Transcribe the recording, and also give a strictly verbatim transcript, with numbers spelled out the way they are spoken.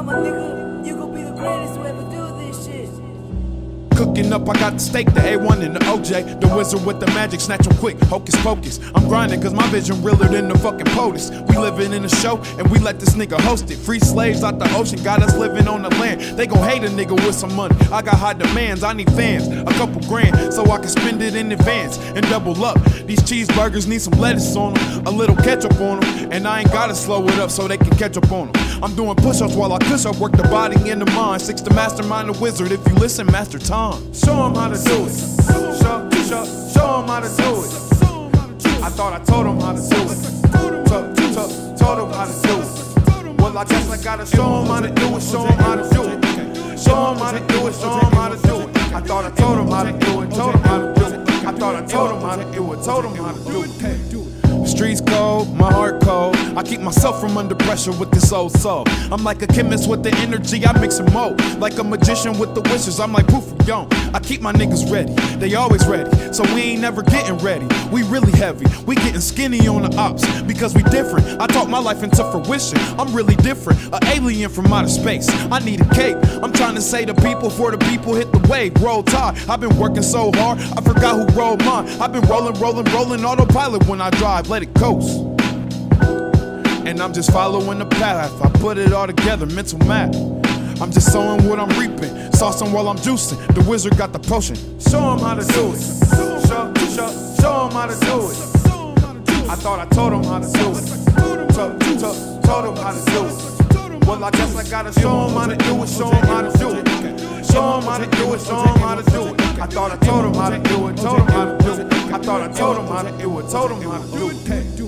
my nigga, you gon' be the greatest to ever do this shit. Cooking up, I got the steak, the A one and the O J. The wizard with the magic, snatch 'em quick, hocus pocus. I'm grinding cause my vision realer than the fucking POTUS. We living in a show and we let this nigga host it. Free slaves out the ocean, got us living on the land. They gon' hate a nigga with some money. I got high demands, I need fans, a couple grand, so I can spend it in advance and double up. These cheeseburgers need some lettuce on them, a little ketchup on them, and I ain't gotta slow it up so they can catch up on them. I'm doing push-ups while I push up, work the body and the mind. Six to mastermind the wizard, if you listen, master time. Show him how to do it. Show, show, show him how to do it. I thought I told him how to do it. Told, told, told him how to do it. Well, I guess I gotta show him how to do it. Show him how to do it. Show him how to do it. Show him how to do it. I thought I told him how to do it. Told him how to do it. I thought I told him how to do it. Told him how to do it. The streets cold, my heart cold. I keep myself from under pressure with this old soul. I'm like a chemist with the energy, I mix and mold. Like a magician with the wishes, I'm like poof, yo. I keep my niggas ready, they always ready. So we ain't never getting ready, we really heavy. We getting skinny on the ops, because we different. I talk my life into fruition, I'm really different. An alien from outer space, I need a cape. I'm trying to say the people for the people, hit the wave, roll tide. I've been working so hard, I forgot who rolled mine. I've been rolling, rolling, rolling autopilot when I drive, let it coast. And I'm just following the path, I put it all together, mental math. I'm just sowing what I'm reaping, saucing while I'm juicing. The wizard got the potion. Show him how to do it. Show, show, show him how to do it. I thought I told him how to do it. Told, told, told him how to do it. Well, I guess I gotta show him how to do it. Show him how to do it. Show him how to do it. Show him how to do it. I thought I told him how to do it. Told him how to do it. I thought I told him how to do it. Told him how to do it.